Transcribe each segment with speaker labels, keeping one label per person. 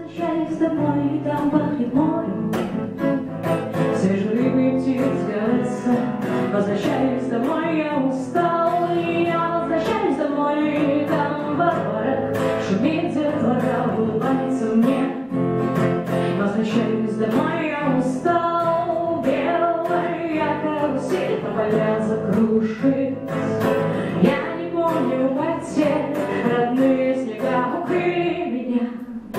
Speaker 1: возвращаюсь домой, там пахнет морем, свежие рыбы, птицы, леса. Возвращаюсь домой, я устал, и я возвращаюсь домой, там во дворах шумит детвора, улыбается мне. Возвращаюсь домой, я устал, белая карусель по полям закружит. Я не помню потерь, родные снега укрыли меня.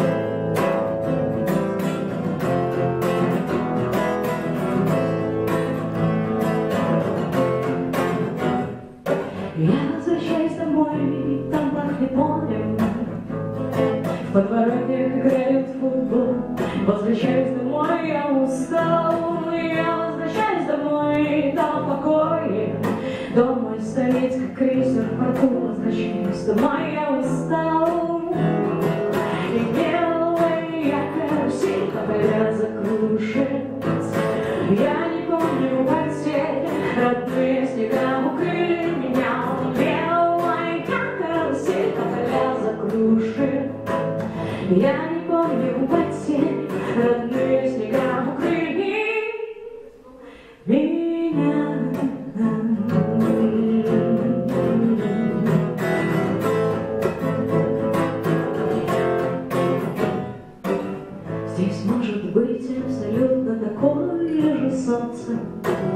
Speaker 1: Я возвращаюсь домой, там пахнет морем, в подворотнях играют в футбол. Возвращаюсь домой, я устал, я возвращаюсь домой, там покой. Дом мой стоит, как крейсер в порту. Возвращаюсь домой, я устал, и белая карусель по полям закружит. Я не помню потерь, родные снега укрыли меня. Белая карусель по полям закружит. Я не помню потерь, родные снега укрыли меня. Здесь может быть абсолютно такое же солнце,